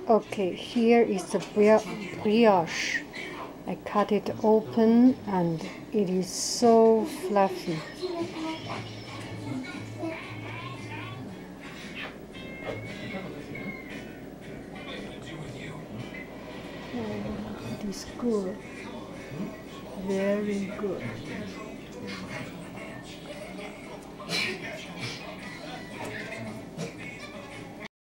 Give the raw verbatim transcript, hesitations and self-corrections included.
Okay, here is the brioche. I cut it open and it is so fluffy. Oh, it is good. Very good.